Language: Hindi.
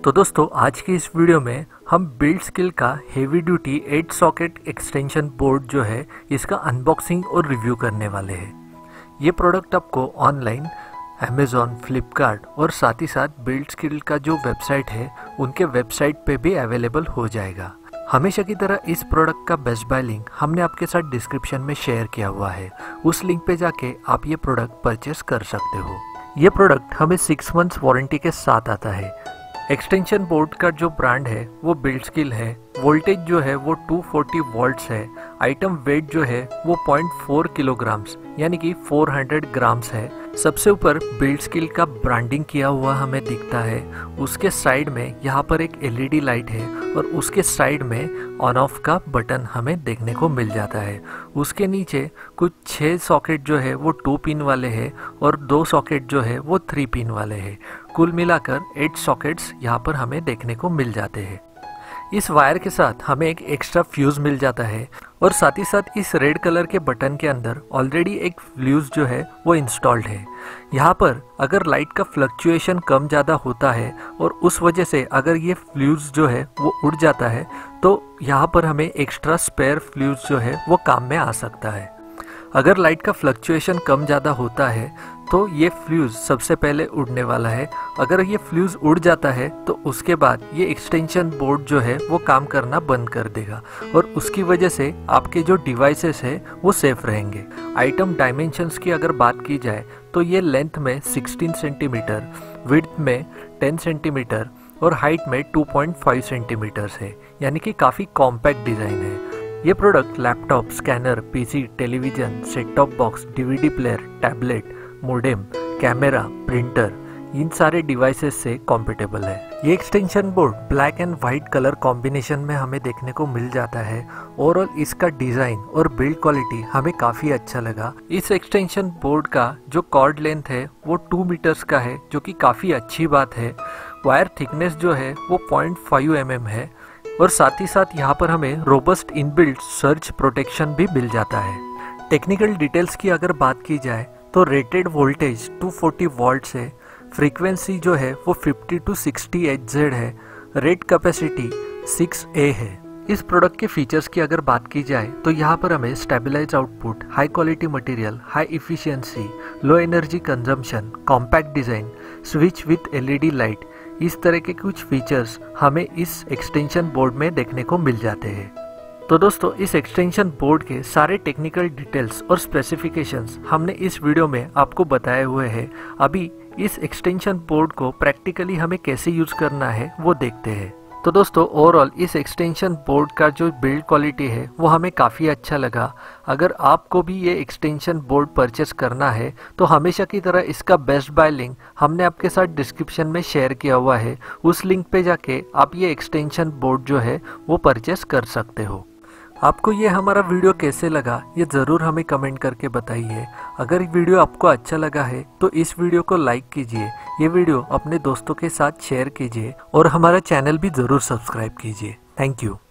तो दोस्तों आज की इस वीडियो में हम बिल्ड स्किल का heavy duty 8 socket extension board जो है इसका अनबॉक्सिंग और रिव्यू करने वाले हैं। ये प्रोडक्ट आपको ऑनलाइन अमेज़ॉन, फ्लिपकार्ट और साथ ही साथ बिल्ड स्किल का जो वेबसाइट है उनके वेबसाइट पे भी अवेलेबल हो जाएगा। हमेशा की तरह इस प्रोडक्ट का बेस्ट बाय लिंक हमने आपके साथ डिस्क्रिप्शन में शेयर किया हुआ है, उस लिंक पे जाके आप ये प्रोडक्ट परचेस कर सकते हो। ये प्रोडक्ट हमें 6 मंथ्स वारंटी के साथ आता है। एक्सटेंशन बोर्ड का जो ब्रांड है वो बिल्ड स्किल है। वोल्टेज जो है वो 240 वोल्ट्स है। आइटम वेट जो है वो 0.4 किलोग्राम्स यानी कि 400 ग्राम्स है। सबसे ऊपर बिल्ड स्किल का ब्रांडिंग किया हुआ हमें दिखता है। उसके साइड में यहाँ पर एक एलईडी लाइट है और उसके साइड में ऑन ऑफ का बटन हमें देखने को मिल जाता है। उसके नीचे कुछ 6 सॉकेट जो है वो 2 पिन वाले हैं और 2 सॉकेट जो है वो 3 पिन वाले हैं। कुल मिलाकर 8 सॉकेट्स यहाँ पर हमें देखने को मिल जाते हैं। इस वायर के साथ हमें एक एक्स्ट्रा फ्यूज मिल जाता है और साथ ही साथ इस रेड कलर के बटन के अंदर ऑलरेडी एक फ्यूज जो है वो इंस्टॉल्ड है। यहाँ पर अगर लाइट का फ्लक्चुएशन कम ज़्यादा होता है और उस वजह से अगर ये फ्यूज जो है वो उड़ जाता है तो यहाँ पर हमें एक्स्ट्रा स्पेयर फ्यूज जो है वो काम में आ सकता है। अगर लाइट का फ्लक्चुएशन कम ज़्यादा होता है तो ये फ्यूज़ सबसे पहले उड़ने वाला है। अगर ये फ्यूज़ उड़ जाता है तो उसके बाद ये एक्सटेंशन बोर्ड जो है वो काम करना बंद कर देगा और उसकी वजह से आपके जो डिवाइसेस है वो सेफ रहेंगे। आइटम डायमेंशंस की अगर बात की जाए तो ये लेंथ में 16 सेंटीमीटर, विड्थ में 10 सेंटीमीटर और हाइट में 2.5 सेंटीमीटर्स है, यानी कि काफ़ी कॉम्पैक्ट डिज़ाइन है। ये product laptop, scanner, PC, television, set top box, DVD player, tablet, modem, camera, printer इन सारे डिवाइसेस से कॉम्पेटेबल है। ये extension board black and white colour combination में हमें देखने को मिल जाता है। ओवरऑल इसका डिज़ाइन और बिल्ड क्वालिटी हमें काफ़ी अच्छा लगा। इस एक्सटेंशन बोर्ड का जो कॉर्ड लेंथ है वो 2 मीटर्स का है, जो कि काफ़ी अच्छी बात है। वायर थिकनेस जो है वो 0.5 mm है और साथ ही साथ यहाँ पर हमें रोबस्ट इनबिल्ट सर्ज प्रोटेक्शन भी मिल जाता है। टेक्निकल डिटेल्स की अगर बात की जाए तो रेटेड वोल्टेज 240 वोल्ट्स है। फ्रीक्वेंसी जो है वो 50 to 60 Hz है। रेट कैपेसिटी 6A है। इस प्रोडक्ट के फीचर्स की अगर बात की जाए तो यहाँ पर हमें stabilize output, high quality material, high efficiency, low energy consumption, compact design, switch with LED light, इस तरह के कुछ फीचर्स हमें इस एक्सटेंशन बोर्ड में देखने को मिल जाते हैं। तो दोस्तों इस एक्सटेंशन बोर्ड के सारे टेक्निकल डिटेल्स और स्पेसिफिकेशंस हमने इस वीडियो में आपको बताए हुए हैं। अभी इस एक्सटेंशन बोर्ड को प्रैक्टिकली हमें कैसे यूज करना है वो देखते हैं। तो दोस्तों ओवरऑल इस एक्सटेंशन बोर्ड का जो बिल्ड क्वालिटी है वो हमें काफ़ी अच्छा लगा। अगर आपको भी ये एक्सटेंशन बोर्ड परचेस करना है तो हमेशा की तरह इसका बेस्ट बाय लिंक हमने आपके साथ डिस्क्रिप्शन में शेयर किया हुआ है, उस लिंक पे जाके आप ये एक्सटेंशन बोर्ड जो है वो परचेस कर सकते हो। आपको ये हमारा वीडियो कैसे लगा ये ज़रूर हमें कमेंट करके बताइए। अगर वीडियो आपको अच्छा लगा है तो इस वीडियो को लाइक कीजिए, ये वीडियो अपने दोस्तों के साथ शेयर कीजिए और हमारा चैनल भी ज़रूर सब्सक्राइब कीजिए। Thank you.